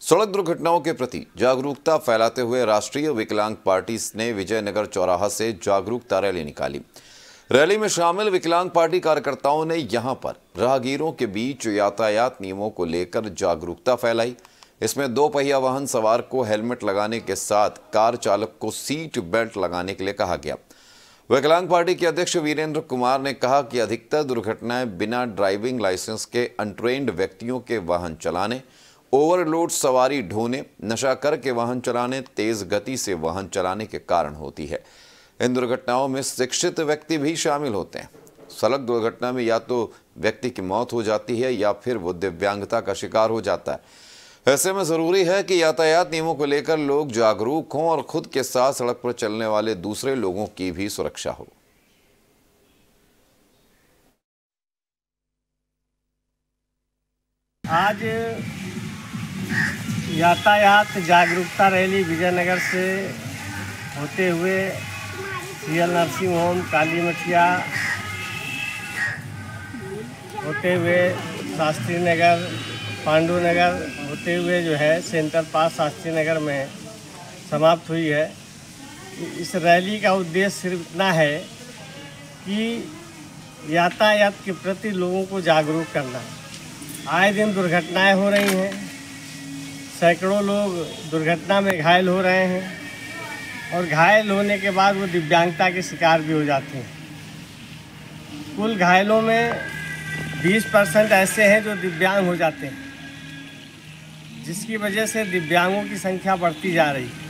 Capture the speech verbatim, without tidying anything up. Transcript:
सड़क दुर्घटनाओं के प्रति जागरूकता फैलाते हुए राष्ट्रीय विकलांग पार्टी ने विजयनगर चौराहा से जागरूकता रैली निकाली। रैली में शामिल विकलांग पार्टी कार्यकर्ताओं ने यहां पर राहगीरों के बीच यातायात नियमों को लेकर जागरूकता फैलाई। इसमें दो पहिया वाहन सवार को हेलमेट लगाने के साथ कार चालक को सीट बेल्ट लगाने के लिए कहा गया। विकलांग पार्टी के अध्यक्ष वीरेंद्र कुमार ने कहा कि अधिकतर दुर्घटनाएं बिना ड्राइविंग लाइसेंस के अनट्रेन्ड व्यक्तियों के वाहन चलाने, ओवरलोड सवारी ढोने, नशा करके वाहन चलाने, तेज गति से वाहन चलाने के कारण होती है। इन दुर्घटनाओं में शिक्षित व्यक्ति भी शामिल होते हैं। सड़क दुर्घटना में या तो व्यक्ति की मौत हो जाती है या फिर वो दिव्यांगता का शिकार हो जाता है। ऐसे में जरूरी है कि यातायात नियमों को लेकर लोग जागरूक हों और खुद के साथ सड़क पर चलने वाले दूसरे लोगों की भी सुरक्षा हो। आज यातायात जागरूकता रैली विजयनगर से होते हुए CL nursing home, Kali Mathiya होते हुए शास्त्री नगर, पांडु नगर होते हुए जो है सेंटर पास शास्त्री नगर में समाप्त हुई है। इस रैली का उद्देश्य सिर्फ इतना है कि यातायात के प्रति लोगों को जागरूक करना। आए दिन दुर्घटनाएं हो रही हैं, सैकड़ों लोग दुर्घटना में घायल हो रहे हैं और घायल होने के बाद वो दिव्यांगता के शिकार भी हो जाते हैं। कुल घायलों में बीस परसेंट ऐसे हैं जो दिव्यांग हो जाते हैं, जिसकी वजह से दिव्यांगों की संख्या बढ़ती जा रही है।